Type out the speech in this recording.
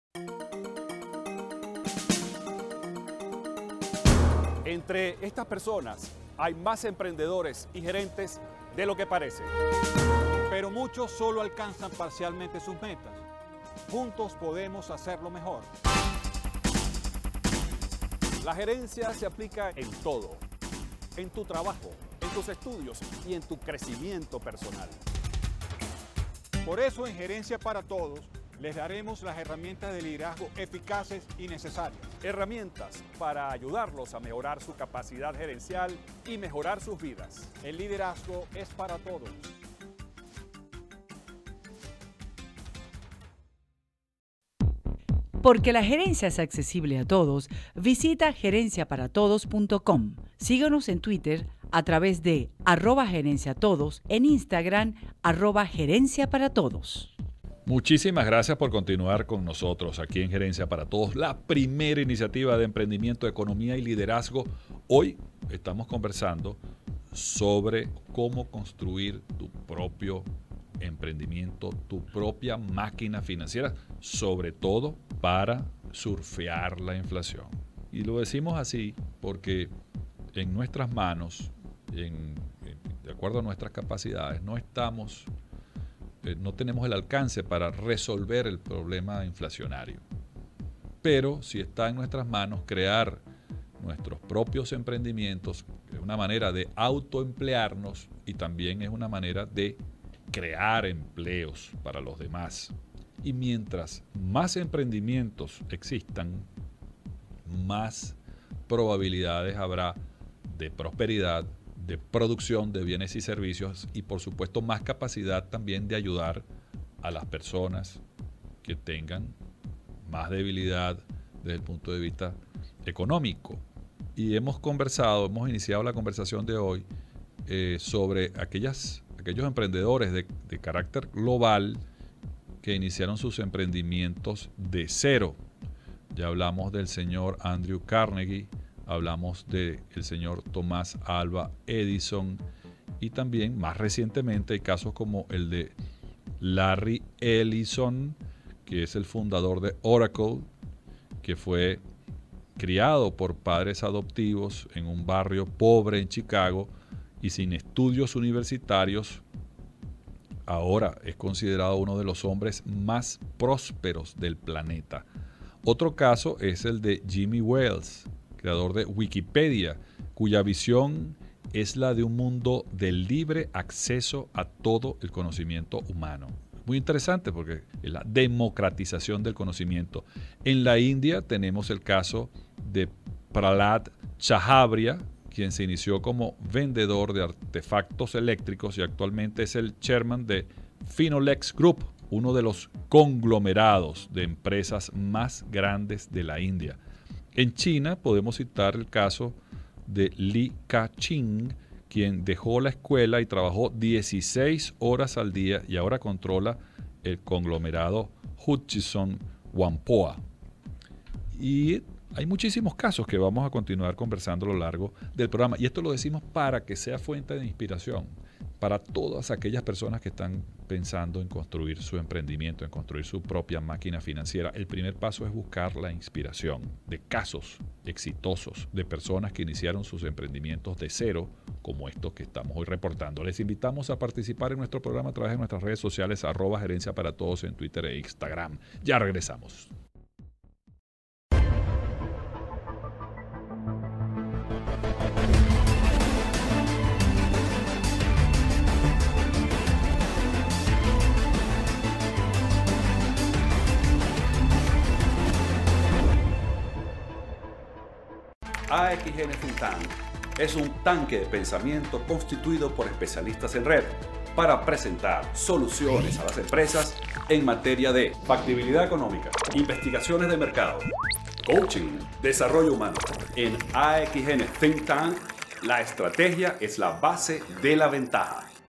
Entre estas personas hay más emprendedores y gerentes de lo que parece. Pero muchos solo alcanzan parcialmente sus metas. Juntos podemos hacerlo mejor. La gerencia se aplica en todo, en tu trabajo, en tus estudios y en tu crecimiento personal. Por eso en Gerencia para Todos les daremos las herramientas de liderazgo eficaces y necesarias. Herramientas para ayudarlos a mejorar su capacidad gerencial y mejorar sus vidas. El liderazgo es para todos. Porque la gerencia es accesible a todos, visita gerenciaparatodos.com. Síguenos en Twitter a través de @gerenciatodos, en Instagram @gerenciaparatodos. Muchísimas gracias por continuar con nosotros aquí en Gerencia para Todos, la primera iniciativa de emprendimiento, economía y liderazgo. Hoy estamos conversando sobre cómo construir tu propio emprendimiento, tu propia máquina financiera, sobre todo para surfear la inflación. Y lo decimos así porque en nuestras manos, de acuerdo a nuestras capacidades, no tenemos el alcance para resolver el problema inflacionario. Pero si está en nuestras manos crear nuestros propios emprendimientos, es una manera de autoemplearnos y también es una manera de crear empleos para los demás. Y mientras más emprendimientos existan, más probabilidades habrá de prosperidad, de producción de bienes y servicios y por supuesto más capacidad también de ayudar a las personas que tengan más debilidad desde el punto de vista económico. Y hemos iniciado la conversación de hoy sobre aquellos emprendedores de carácter global que iniciaron sus emprendimientos de cero. Ya hablamos del señor Andrew Carnegie, hablamos del señor Thomas Alva Edison y también más recientemente hay casos como el de Larry Ellison, que es el fundador de Oracle, que fue criado por padres adoptivos en un barrio pobre en Chicago y sin estudios universitarios. Ahora es considerado uno de los hombres más prósperos del planeta. Otro caso es el de Jimmy Wales, creador de Wikipedia, cuya visión es la de un mundo de libre acceso a todo el conocimiento humano. Muy interesante porque es la democratización del conocimiento. En la India tenemos el caso de Prahlad Chahabria, quien se inició como vendedor de artefactos eléctricos y actualmente es el chairman de Finolex Group, uno de los conglomerados de empresas más grandes de la India. En China podemos citar el caso de Li Ka-ching, quien dejó la escuela y trabajó 16 horas al día y ahora controla el conglomerado Hutchison Whampoa. Y hay muchísimos casos que vamos a continuar conversando a lo largo del programa. Y esto lo decimos para que sea fuente de inspiración para todas aquellas personas que están pensando en construir su emprendimiento, en construir su propia máquina financiera. El primer paso es buscar la inspiración de casos exitosos de personas que iniciaron sus emprendimientos de cero, como estos que estamos hoy reportando. Les invitamos a participar en nuestro programa a través de nuestras redes sociales, @gerencia para todos en Twitter e Instagram. Ya regresamos. AXN Think Tank es un tanque de pensamiento constituido por especialistas en red para presentar soluciones a las empresas en materia de factibilidad económica, investigaciones de mercado, coaching, desarrollo humano. En AXN Think Tank, la estrategia es la base de la ventaja.